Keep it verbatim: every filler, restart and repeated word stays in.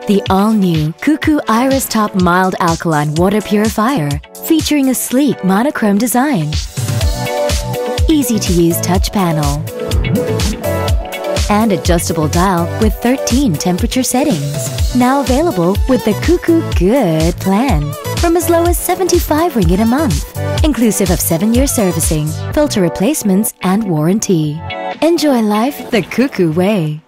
The all-new Cuckoo Iris Top Mild Alkaline Water Purifier, featuring a sleek monochrome design, easy-to-use touch panel, and adjustable dial with thirteen temperature settings. Now available with the Cuckoo Good plan from as low as seventy-five ringgit a month, inclusive of seven-year servicing, filter replacements, and warranty. Enjoy life the Cuckoo way.